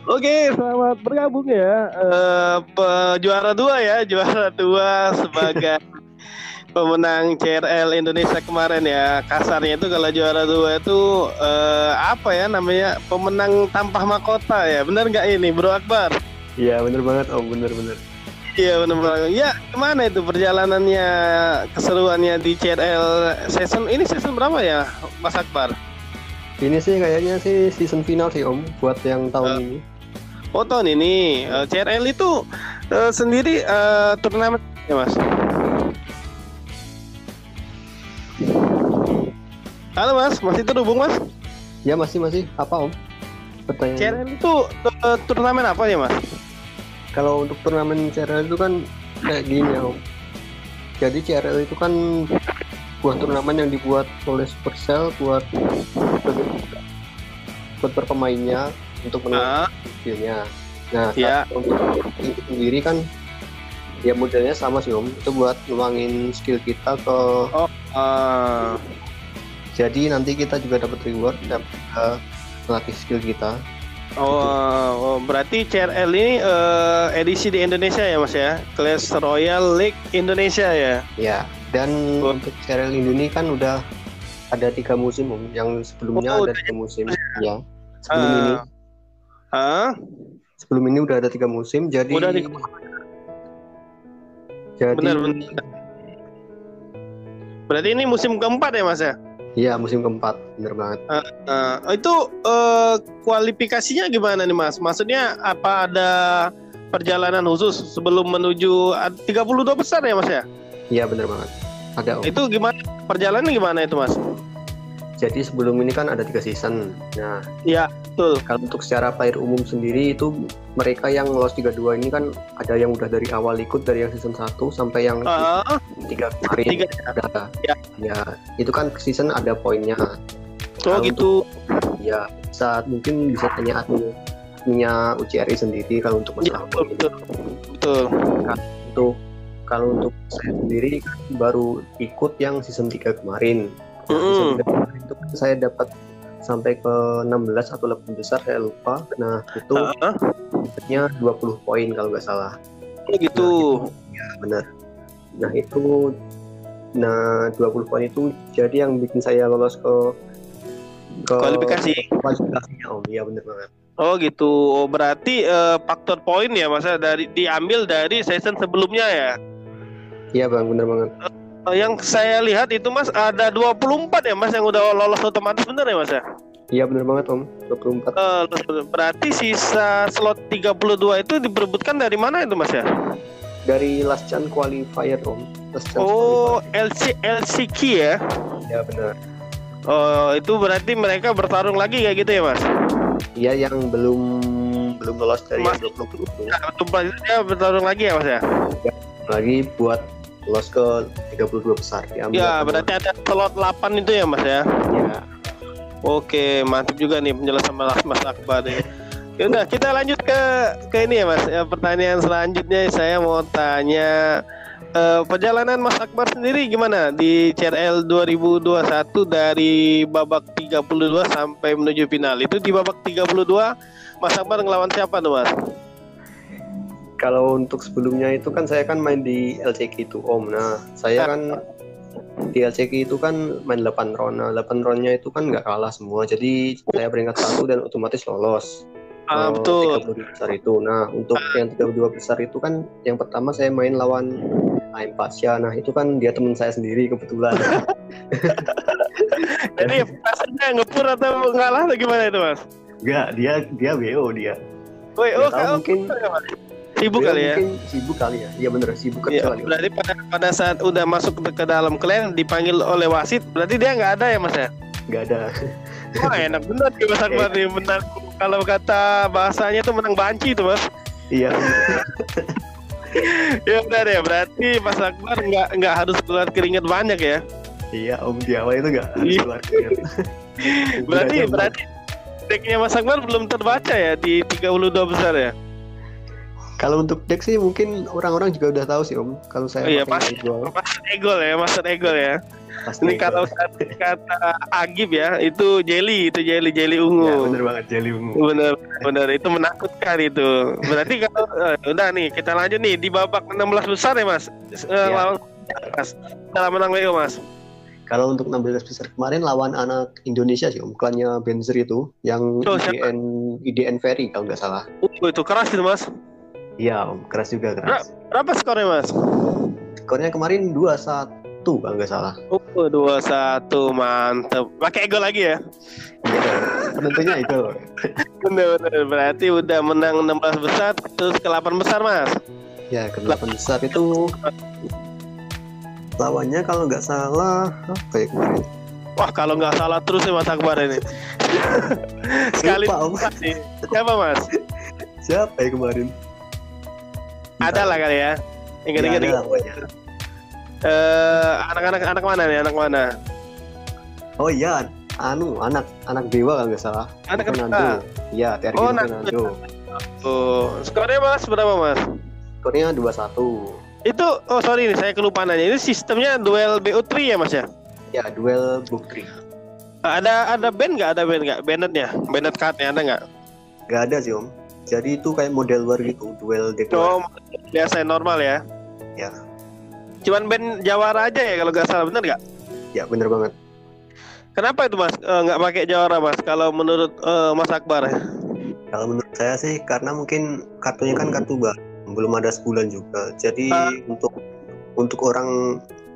Oke, selamat bergabung ya. Juara dua ya, juara dua sebagai pemenang CRL Indonesia kemarin ya. Kasarnya itu kalau juara dua itu apa ya namanya, pemenang tanpa mahkota ya. Bener nggak ini, Bro Akbar? Iya bener banget Om, bener. Iya bener banget. Ya, gimana itu perjalanannya, keseruannya di CRL season berapa ya, Mas Akbar? Ini sih kayaknya sih season final sih Om, buat yang tahun ini. Oh, tahun ini CRL itu sendiri turnamen ya Mas? Halo Mas, masih terhubung Mas? Ya masih. Apa Om? Pertanyaan. CRL itu turnamen apa ya Mas? Kalau untuk turnamen CRL itu kan kayak gini ya Om. Jadi CRL itu kan buat turnamen yang dibuat oleh Supercell buat berpemainnya untuk menang skillnya. Nah, ya. Untuk itu sendiri kan ya modelnya sama sih Om. Itu buat ngembangin skill kita ke. Jadi nanti kita juga dapat reward, dapat melatih skill kita. Berarti CRL ini edisi di Indonesia ya Mas ya? Clash Royale League Indonesia ya? Ya. Dan untuk CRL ini kan udah ada 3 musim Om. Yang sebelumnya ada 3 musim ya. Sebelum ini udah ada 3 musim, jadi benar. Berarti ini musim keempat ya Mas ya? Iya, musim keempat, bener banget. Itu kualifikasinya gimana nih Mas? Maksudnya apa ada perjalanan khusus sebelum menuju 32 besar ya Mas ya? Iya, bener banget. Ada Om. Itu gimana? Perjalanannya gimana itu Mas? Jadi sebelum ini kan ada 3 season. Nah, iya betul. Kalau untuk secara player umum sendiri itu mereka yang lolos 32 ini kan ada yang udah dari awal ikut dari yang season 1 sampai yang 3 kemarin ada. Ya, itu kan season ada poinnya. Gitu. Ya, mungkin bisa tanya adminnya UCRI sendiri kalau untuk masalah poin. Betul. Kalau untuk saya sendiri kan baru ikut yang season 3 kemarin. Season 3 kemarin itu kan saya dapat sampai ke 16 atau 18 besar, saya lupa. Nah, itu dapatnya 20 poin kalau nggak salah. Gitu. Ya, benar. Nah, 20 poin itu jadi yang bikin saya lolos ke kualifikasinya Om. Iya, benar banget. Oh gitu. Berarti faktor poin ya Mas, diambil dari season sebelumnya ya? Iya Bang, benar banget. Yang saya lihat itu Mas ada 24 ya Mas yang udah lolos otomatis, bener ya Mas ya? Iya bener banget Om, 24. Berarti sisa slot 32 itu diperebutkan dari mana itu Mas ya? Dari last chance qualifier Om. LCQ ya? Ya benar. Itu berarti mereka bertarung lagi kayak gitu ya Mas? Iya, yang belum lolos dari Mas, 20 itu. Dia bertarung lagi ya Mas ya? Ya, lagi buat lolos ke 32 besar diambil. Ya, berarti ada slot 8 itu ya Mas ya? Ya. Oke, mantap juga nih penjelasan Mas Akbar nih. Ya udah, kita lanjut ke ini ya Mas. Pertanyaan selanjutnya saya mau tanya perjalanan Mas Akbar sendiri gimana di CRL 2021 dari babak 32 sampai menuju final. Itu di babak 32 Mas Akbar ngelawan siapa tuh Mas? Kalau untuk sebelumnya itu kan saya kan main di LCK itu Om. Nah, saya kan di LCK itu kan main 8 round. Nah, 8 roundnya itu kan nggak kalah semua. Jadi saya peringkat 1 dan otomatis lolos. Betul. 32 besar itu. Nah, untuk yang 32 besar itu kan yang pertama saya main lawan Aim Pasha. Nah, itu kan dia teman saya sendiri kebetulan. Jadi rasanya ngepur atau ngalah atau gimana itu Mas? Enggak, dia BO dia. Mungkin sibuk kali ya? Mungkin sibuk kali ya. Iya bener, sibuk kali. Berarti pada saat udah masuk ke dalam klan dipanggil oleh wasit, berarti dia nggak ada ya Mas ya? Nggak ada. Wah, enak bener nih Mas Akbar nih, menang. Kalau kata bahasanya tuh menang banci tuh Mas. Iya. Ya benar ya, berarti Mas Akbar nggak harus keluar keringat banyak ya? Iya Om, di awal itu nggak harus keluar keringat. berarti decknya Mas Akbar belum terbaca ya di 32 besar ya? Kalau untuk deck sih mungkin orang-orang juga udah tahu sih Om. Kalau saya Master Egol ya. Pasti Ini kalau kata Agib ya, itu jelly ungu. Ya, bener banget jelly ungu. Bener itu menakutkan itu. Berarti kalau udah nih kita lanjut nih di babak 16 besar ya Mas. Lawan Mas. Dalam menang WO Mas. Kalau untuk 16 besar kemarin lawan anak Indonesia sih Om, klannya Benzer itu yang IDN Ferry kalau nggak salah. Itu keras itu Mas. Iya Om, keras juga keras. Berapa skornya Mas? Skornya kemarin 2-1 kalau nggak salah. 2-1 mantep. Pakai ego lagi ya? Iya, penentunya itu. Bener berarti udah menang 16 besar terus ke 8 besar Mas. Ya ke 8 besar itu lawannya kalau nggak salah apa ya kemarin? Wah kalau nggak salah terus ya Mas Akbar ini. Sekali lupa sih. Siapa Mas? Siapa ya kemarin? Ada lah kali ya. Ingat-ingat. Anak mana nih? Anak mana? Oh iya, anak Dewa kalau nggak salah. Anak Fernando. Iya, TRG Fernando. Skornya Mas berapa Mas? Skornya 2-1. Itu sorry nih saya kelupaan nanya. Ini sistemnya duel BO3 ya Mas ya? Ya, duel book 3. Ada band nggak? Bandetnya? Bandet cardnya ada nggak? Nggak ada sih Om. Jadi itu kayak model war gitu, duel deck. Biasa normal ya? Ya. Cuman band Jawara aja ya kalau nggak salah, bener nggak? Ya bener banget. Kenapa itu Mas nggak pakai Jawara Mas? Kalau menurut Mas Akbar ya? Kalau menurut saya sih karena mungkin kartunya kan kartu baru, belum ada sebulan juga. Jadi untuk orang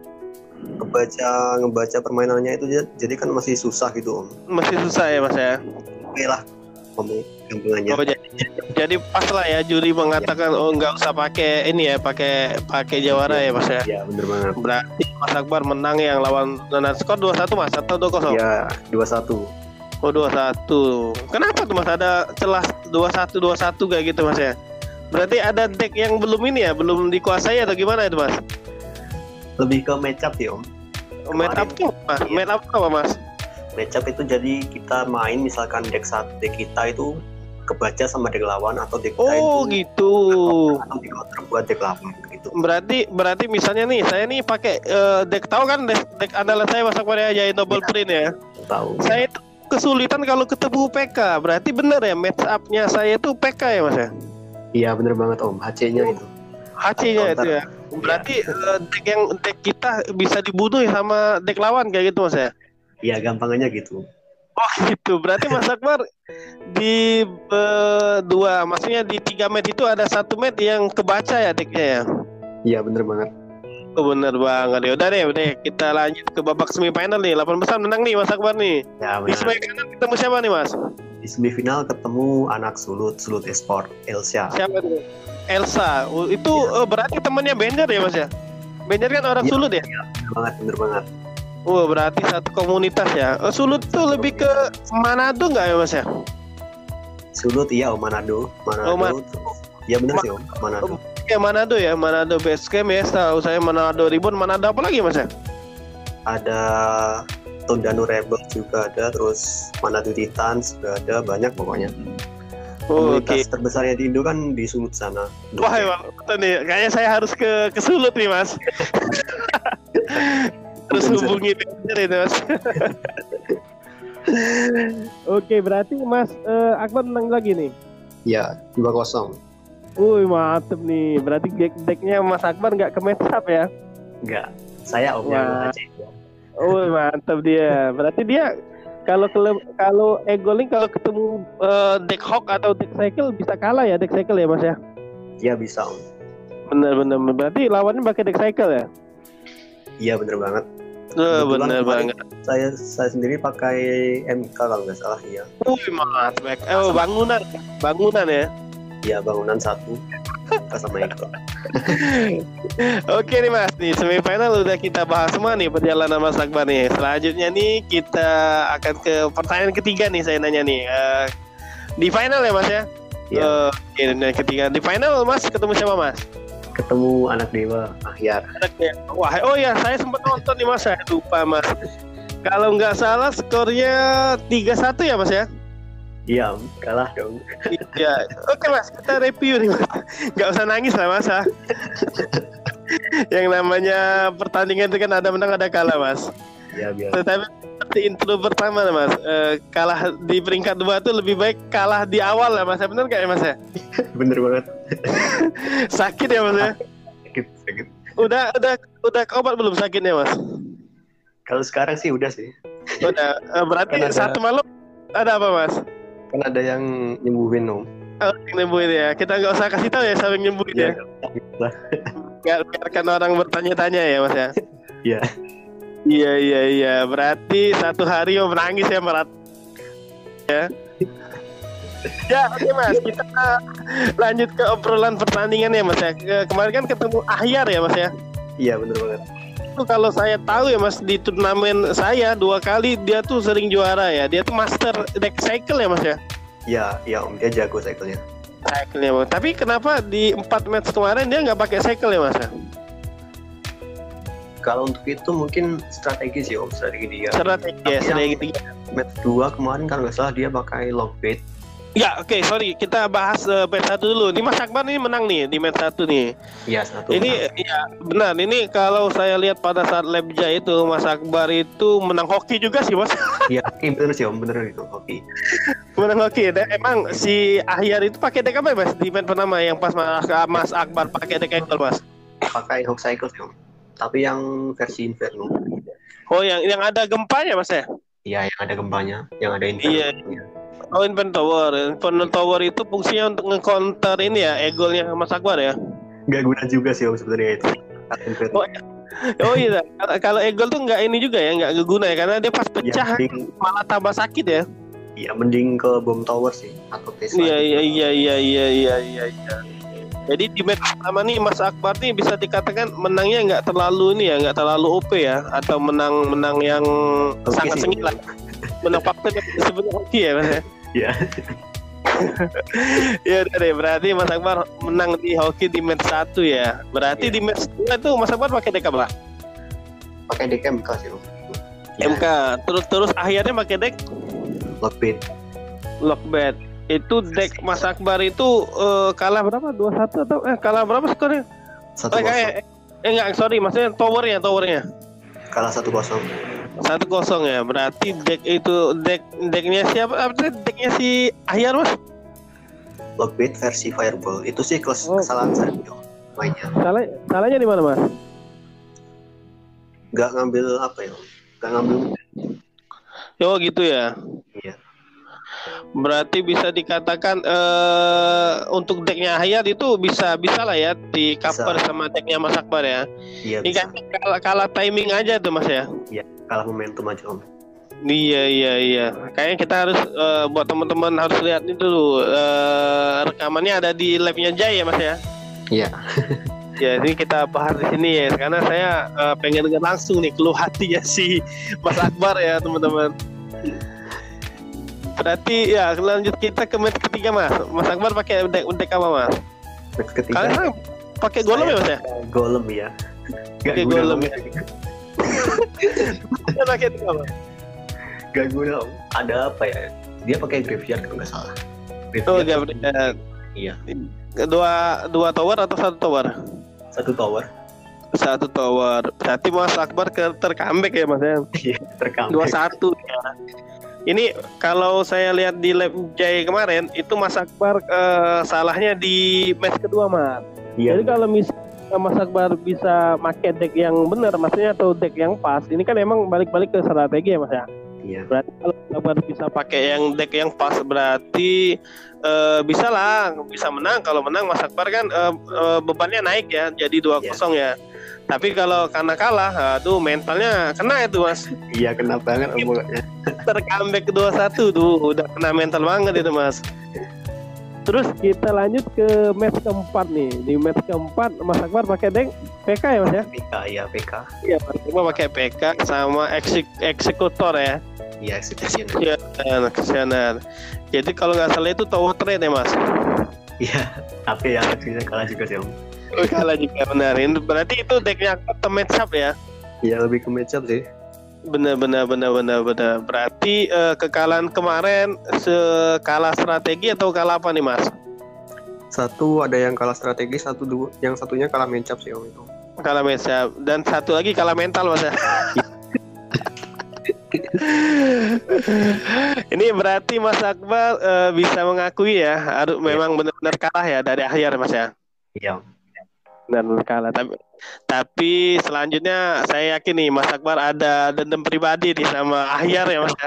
ngebaca permainannya itu jadi kan masih susah gitu Om. Masih susah ya Mas ya? Oke lah, gampangannya. Jadi pas lah ya juri mengatakan nggak usah pakai ini ya, pakai Jawara ya Mas ya? Iya bener banget. Berarti Mas Akbar menang yang lawan skor 2-1 Mas atau 2-0? Iya 2-1. 2-1. Kenapa tuh Mas ada celah 2-1 kayak gitu Mas ya? Berarti ada deck yang belum ini ya, belum dikuasai atau gimana itu Mas? Lebih ke match up ya Om. Match up tuh Mas? Iya. Match up apa Mas? Match up itu jadi kita main misalkan deck kita itu kebaca sama deck lawan atau deck kita itu gitu. Atau di counter buat deck lawan gitu. Berarti misalnya nih saya nih pakai deck, tahu kan deck andalan saya Mas Akbar ya, Giant Double Print ya. Tahu. Saya itu kesulitan kalau ketemu PK. Berarti bener ya match up-nya saya itu PK ya Mas ya? Iya bener banget Om, HC-nya itu. HC-nya itu ya. Berarti deck kita bisa dibunuh sama deck lawan kayak gitu Mas ya? Iya gampangannya gitu. Oh gitu. Berarti Mas Akbar di maksudnya di 3 match itu ada 1 match yang kebaca ya decknya ya? Iya bener banget. Oh bener banget ya. Udah deh kita lanjut ke babak semifinal nih. 8 besar menang nih Mas Akbar nih. Ya, di semifinal ketemu siapa nih Mas? Di semifinal ketemu anak Sulut Esport, Elsa. Siapa tuh? Elsa. Itu berarti temannya Benjer ya Mas ya? Benjer kan orang Sulut ya? Iya bener banget. Berarti satu komunitas ya. Sulut tuh lebih ke Manado nggak ya Mas ya? Sulut iya Om, Manado. Ya bener sih Om, Manado. Ya Manado ya, Manado base camp ya. Tahu saya Manado Ribbon, Manado apa lagi Mas ya? Ada Tondano Rebel juga ada, terus Manado Titans juga ada, banyak pokoknya. Komunitas terbesarnya di Indo kan di Sulut sana. Wah ya, nih kayaknya saya harus ke Sulut nih Mas. Terus hubungi Benjer itu Mas. Oke, berarti Mas Akbar menang lagi nih. Ya, 2-0. Mantep nih. Berarti decknya Mas Akbar nggak ke match up ya? Nggak. Saya Om yang ngecek. Mantep dia. Berarti dia kalau Egolink kalau ketemu deck Hawk atau deck Cycle bisa kalah ya, deck Cycle ya Mas ya? Iya bisa Om. Bener. Berarti lawannya pakai deck Cycle ya? Iya bener banget. Bener banget. Saya sendiri pakai MK kalau nggak salah ya. Mantep. Bangunan ya? Iya bangunan 1 sama MK. Oke nih Mas, nih semifinal udah kita bahas semua nih perjalanan Mas Akbar nih. Selanjutnya nih kita akan ke pertanyaan ketiga nih, saya nanya nih. Di final ya Mas ya? Iya. Ketiga di final Mas ketemu siapa Mas? Ketemu anak Dewa, Ahyar. Wah, ya saya sempat nonton nih Mas, saya lupa Mas. Kalau nggak salah skornya 3-1 ya Mas ya? Iya, kalah dong. Iya. Oke Mas, kita review nih Mas. Nggak usah nangis lah Mas. Yang namanya pertandingan itu kan ada menang ada kalah Mas. Ya biasa. Tapi seperti intro pertama Mas, kalah di peringkat 2 tuh lebih baik kalah di awal ya Mas. Benar nggak ya Mas ya? Bener banget. Sakit ya Mas ya? Sakit. Udah ke obat belum sakitnya Mas? Kalau sekarang sih udah sih. Udah. Berarti Kan ada- satu malam ada apa Mas? Kan ada yang nyembuhin Om. Oh, yang nyembuhin ya. Kita nggak usah kasih tahu ya siapa yang nyembuhin ya. Biarkan orang bertanya-tanya ya Mas ya. Iya. Iya. Berarti satu hari mau menangis ya Marat. Ya. Ya oke Mas, kita lanjut ke obrolan pertandingan ya Mas ya. Kemarin kan ketemu Ahyar ya Mas ya. Iya bener banget. Itu kalau saya tahu ya Mas, di turnamen saya 2 kali dia tuh sering juara ya. Dia tuh master deck cycle ya Mas ya. Iya Om, dia jago cycle-nya. Cycle-nya Mas. Tapi kenapa di 4 match kemarin dia nggak pakai cycle ya Mas ya? Kalau untuk itu mungkin strategi sih Om, strategi dia. Strategi ya, strategi. Match 2 kemarin kalau nggak salah dia pakai long bait. Ya oke, sorry, kita bahas match 1 dulu. Ini Mas Akbar nih menang nih di match 1 nih. Iya, satu. Ini ya benar, ini kalau saya lihat pada saat Lebja itu Mas Akbar itu menang hoki juga sih Mas. Iya, oke bener sih Om, bener itu. Oke. Menang hoki. Dan emang si Ahyar itu pakai deck apa ya Mas di match pertama yang pas Mas Akbar pakai deck Angle Mas? Pakai Hawk Cycle sih Om. Tapi yang versi Inferno. Oh yang ada gempanya Mas ya? Iya, yang ada gempanya, yang ada Inferno. Iya. Oh Inferno Tower. Inferno Tower itu fungsinya untuk nge-counter ini ya, egolnya Mas Akbar ya? Nggak guna juga sih Om sebenarnya itu. Inferno. Oh iya, kalau egol tuh nggak ini juga ya, nggak guna ya, karena dia pas pecah mending, malah tambah sakit ya. Iya, mending ke Bomb Tower sih atau Tesla. Iya. Jadi di match pertama nih Mas Akbar nih bisa dikatakan menangnya nggak terlalu ini ya, nggak terlalu OP ya, atau menang yang sangat sengit lah. Menang faktor sebenarnya hoki ya Mas ya. Iya. Ya udah deh, berarti Mas Akbar menang di hoki di match 1 ya. Berarti di match 2 itu Mas Akbar pakai deck apa? Pakai deck MK sih Om. MK. Terus akhirnya pakai deck Lockbait. Lockbait. Itu deck Mas Akbar itu kalah berapa? 2-1 atau kalah berapa skornya? 1-0. Enggak, sorry, maksudnya towernya. Kalah 1-0. 1-0 ya. Berarti deck itu decknya siapa? Apa decknya si Ahyar Mas? Lockbait versi Fireball. Itu sih kesalahan saya mainnya. Salahnya di mana Mas? Nggak ngambil apa ya? Nggak ngambil. Oh gitu ya. Iya. Berarti bisa dikatakan untuk decknya Ahyar itu bisa lah ya di cover sama decknya Mas Akbar ya. Iya. Ini kan kalah timing aja tuh Mas ya. Iya, kalah momentum aja Om. Iya. Kayaknya kita harus buat teman-teman harus lihat itu dulu rekamannya ada di labnya Jay ya Mas ya. Iya. Ya ini kita bahas di sini ya karena saya pengen dengar langsung nih keluh hatinya si Mas Akbar ya teman-teman. Berarti ya lanjut kita ke match ketiga Mas. Mas Akbar pakai deck apa Mas? Match ketiga. Kalian pakai golem ya Mas ya? Golem ya. Pakai golem ya. Dia pakai deck apa? Gak guna Om. Ada apa ya? Dia pakai graveyard kalau nggak salah. Oh graveyard. Iya. Dua tower atau satu tower? Satu tower. Berarti Mas Akbar tercomeback ya Mas ya? Iya, tercomeback. 2-1 ya. Ini kalau saya lihat di lab Jay kemarin itu Mas Akbar salahnya di match kedua Mas. Iya. Jadi kalau misalnya Mas Akbar bisa pakai deck yang benar maksudnya atau deck yang pas, ini kan emang balik-balik ke strategi ya Mas ya. Iya. Berarti kalau Mas Akbar bisa pakai yang deck yang pas berarti bisa menang. Kalau menang Mas Akbar kan bebannya naik ya jadi 2-0 ya. Tapi kalau karena kalah, aduh mentalnya kena itu Mas. Iya kena banget omongannya. Tercomeback 2-1 tuh, udah kena mental banget itu Mas. Terus kita lanjut ke match keempat nih. Di match keempat Mas Akbar pakai deck PK ya Mas ya? PK ya PK. Iya Mas Akbar pakai PK sama eksekutor ya. Iya execution. Iya, kesenar. Jadi kalau nggak salah itu tower trade ya Mas. Iya, tapi ya akhirnya kalah juga sih Om. Oh, kalah juga benar. Ini berarti itu decknya ke match up ya? Iya lebih ke match up sih. Benar. Berarti kekalahan kemarin kalah strategi atau kalah apa nih Mas? Satu ada yang kalah strategi, yang satunya kalah match up sih Om itu. Kalah match up dan satu lagi kalah mental Mas ya. Ini berarti Mas Akbar bisa mengakui ya, harus memang benar-benar kalah ya dari Ahyar Mas ya. Iya. Benar kalah. Tapi selanjutnya saya yakin nih Mas Akbar ada dendam pribadi nih sama Ahyar ya Mas ya.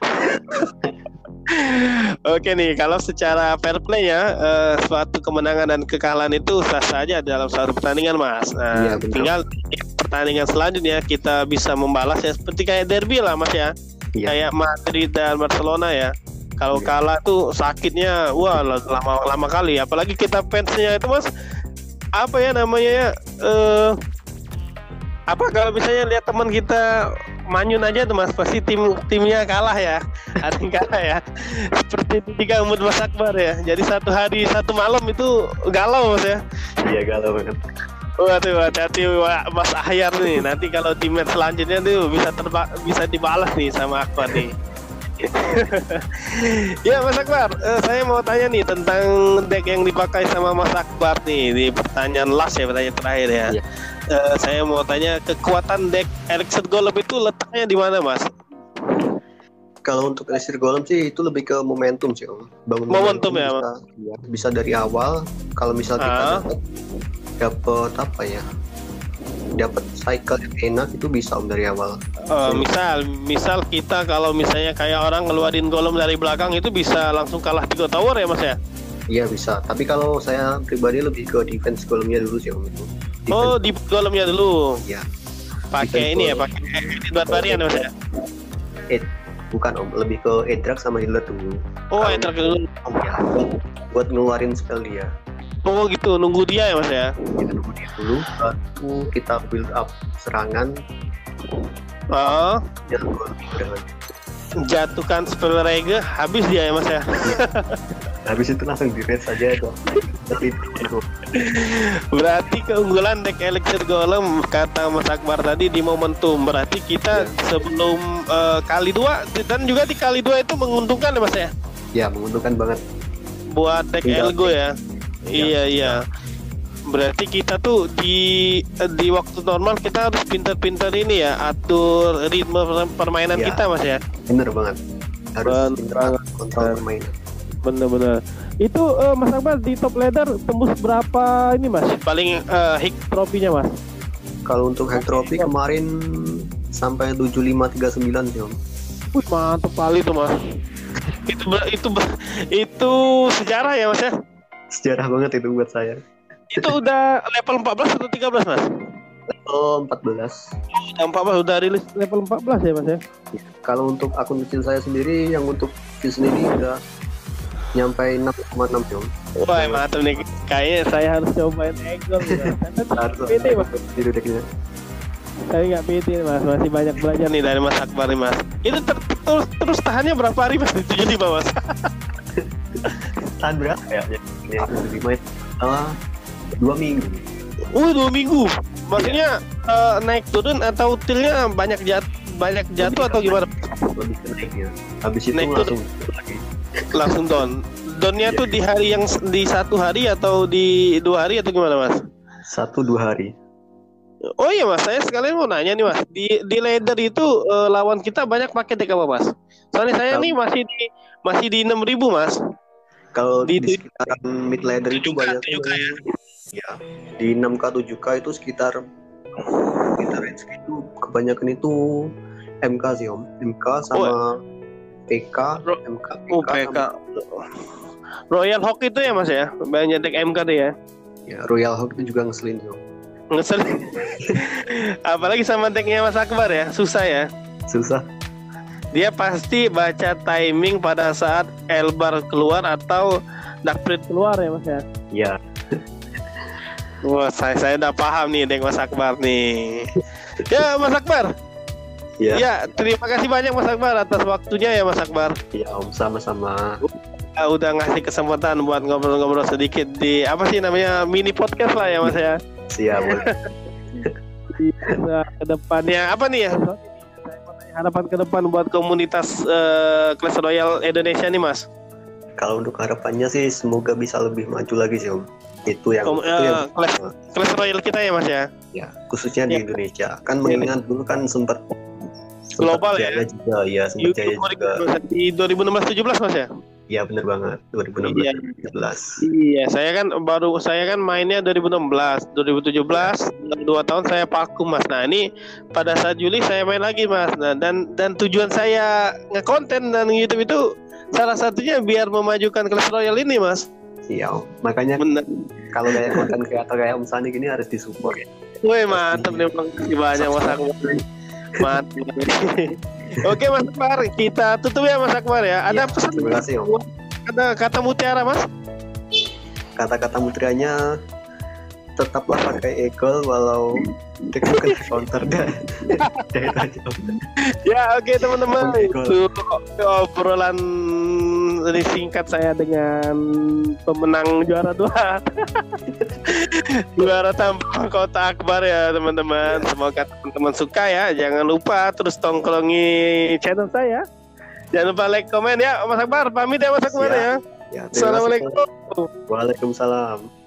Oke nih, kalau secara fair play ya, suatu kemenangan dan kekalahan itu sah saja dalam suatu pertandingan Mas. Nah, tinggal di pertandingan selanjutnya kita bisa membalas ya seperti kayak derby lah Mas ya. Kayak Madrid dan Barcelona ya. Kalau kalah tuh sakitnya wah lama kali, apalagi kita fansnya itu Mas. Apa ya namanya ya? Apa kalau misalnya lihat teman kita manyun aja tuh Mas, pasti timnya kalah ya, ada yang kalah ya. Seperti ketika umur Mas Akbar ya. Jadi satu hari satu malam itu galau Mas ya. Iya galau banget. Waduh, hati-hati Mas Ahyar nih. Nanti kalau di match selanjutnya tuh bisa dibalas nih sama Akbar nih. Ya Mas Akbar, saya mau tanya nih tentang deck yang dipakai sama Mas Akbar nih di pertanyaan last ya, pertanyaan terakhir ya. Saya mau tanya kekuatan deck Elixir Golem itu letaknya di mana Mas? Kalau untuk Elixir Golem sih itu lebih ke momentum sih Om. Bangun momentum ya, bisa dari awal. Kalau misal kita dapat apa ya? Dapat cycle yang enak itu bisa Om dari awal. Misal kita kalau misalnya kayak orang ngeluarin golem dari belakang itu bisa langsung kalah 3 tower ya Mas ya? Iya bisa. Tapi kalau saya pribadi lebih ke defense golemnya dulu sih Om itu. Di golemnya dulu. Iya. Pakai ini ya, pakai edward varian Mas ya? Bukan Om, lebih ke Edrak sama healer dulu. Edrak dulu. Ya, buat ngeluarin spell dia. Oh gitu, nunggu dia ya Mas ya? Kita nunggu dia dulu, baru kita build up serangan. Jatuhkan spell Rege, habis dia ya Mas ya? Habis itu langsung di raid saja itu. Berarti keunggulan deck Elixir Golem kata Mas Akbar tadi di momentum. Berarti kita sebelum kali 2 dan juga di kali 2 itu menguntungkan ya Mas ya? Ya menguntungkan banget. Buat deck Elgo ya? Iya. Berarti kita tuh di waktu normal kita harus pintar-pintar ini ya, atur ritme permainan kita Mas ya. Bener banget. Harus pintar kontrol permainan. Bener. Itu Mas Akbar di top ladder tembus berapa ini Mas? Paling hit tropinya Mas? Kalau untuk hit trophy kemarin sampai 7539 sih Om. Wih mantap kali tuh Mas. itu sejarah ya Mas ya? Sejarah banget itu buat saya. Itu udah level 14 atau 13 Mas? Level 14. Udah 14, udah rilis level 14 ya Mas ya? Kalau untuk akun kecil saya sendiri, yang untuk season ini udah nyampe 6,6 Om. Wah mantap nih, kayaknya saya harus cobain Egor gitu. Harus PT Mas. Di decknya. Saya nggak PT Mas, masih banyak belajar nih dari Mas Akbar nih Mas. Itu terus tahannya berapa hari Mas? 75 Mas? Tahan berapa ya? Ya 75 2 minggu. 2 minggu. Maksudnya naik turun atau tilnya banyak jatuh atau gimana? Lebih ke naiknya. Habis itu naik langsung down. Downnya tuh di hari yang di 1 hari atau di 2 hari atau gimana Mas? 1-2 hari. Oh iya Mas, saya sekalian mau nanya nih Mas. Di ladder itu lawan kita banyak pakai deck apa Mas? Soalnya saya nih masih di 6.000 Mas. Kalau di sekitaran mid ladder itu banyak juga ya. Ya, di 6K 7K itu sekitar range itu kebanyakan itu MK sih Om. MK sama PK, MK, PK. Royal Hawk itu ya Mas ya? Banyak deck MK deh ya. Ya, Royal Hawk itu juga ngeselin Om. Ngeselin. Apalagi sama decknya Mas Akbar ya, susah ya. Susah. Dia pasti baca timing pada saat Elbar keluar atau Darkblade keluar ya Mas ya? Iya. Wah, saya udah paham nih deck Mas Akbar nih. Ya Mas Akbar. Ya, terima kasih banyak Mas Akbar atas waktunya ya Mas Akbar. Iya Om, sama-sama. Udah ngasih kesempatan buat ngobrol-ngobrol sedikit di apa sih namanya mini podcast lah ya Mas ya. Siap. Ke depannya apa nih ya? Harapan ke depan buat komunitas Clash Royale Indonesia nih Mas? Kalau untuk harapannya sih semoga bisa lebih maju lagi sih Om. Itu yang Clash Royale kita ya Mas ya? Ya, khususnya di Indonesia. Kan mengingat dulu kan sempat Global ya. Jaya juga, ya sempat Jaya juga. Di 2016-17 Mas ya? Iya benar banget, 2016-17. Iya, saya kan mainnya 2016, 2017, 2 tahun saya vakum Mas. Nah ini pada saat Juli saya main lagi Mas. Nah dan tujuan saya ngekonten dan YouTube itu salah satunya biar memajukan Clash Royale ini Mas. Iya, makanya bener. Kalau kayak konten kreator kayak Om Sani gini harus disupport ya. Wih mantap nih, makasih banyak Mas Akbar. Mantap. Oke Mas Akbar, kita tutup ya Mas Akbar ya. Ada pesan? Terima kasih Om. Ada kata mutiara Mas? Kata-kata mutiaranya tetaplah pakai eagle walau kena counter dan ya oke teman-teman, itu obrolan ini singkat saya dengan pemenang juara 2 juara tampang Kota Akbar ya teman-teman. Semoga teman-teman suka ya. Jangan lupa terus tongkrongi channel saya. Jangan lupa like, komen ya. Mas Akbar pamit ya Mas Akbar ya. Ya, Assalamualaikum. Waalaikumsalam.